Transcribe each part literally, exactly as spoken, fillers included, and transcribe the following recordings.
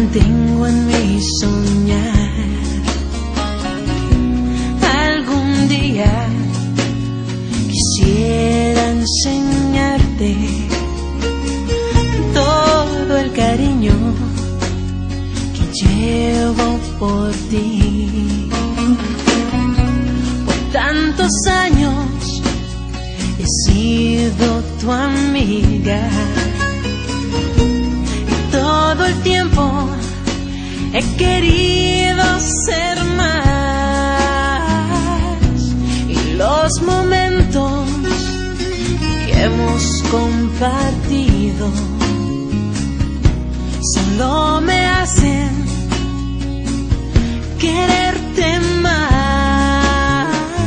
mantengo en mi soñar. Algún día quisiera enseñarte todo el cariño que llevo por ti. Por tantos años he sido tu amiga. Todo el tiempo he querido ser más, y los momentos que hemos compartido solo me hacen quererte más.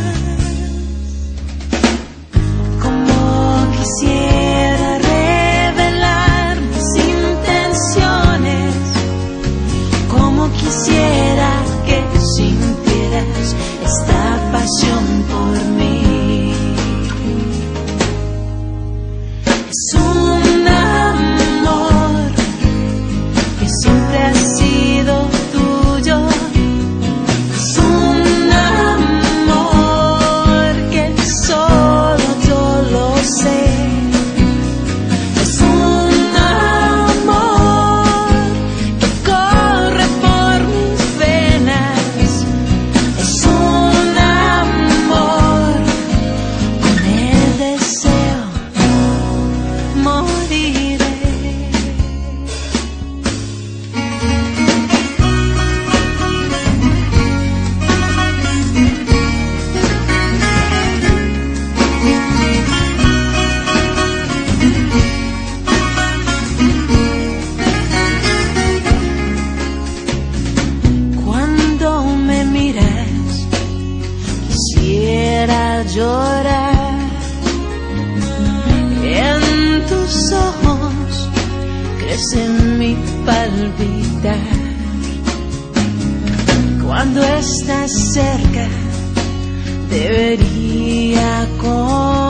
Como quisiera quisiera que sintieras esta pasión por mí. Es un amor que siempre ha sido tuyo. Es un amor que solo yo lo sé. Llorar en tus ojos, crece mi palpitar. Cuando estás cerca, debería correr.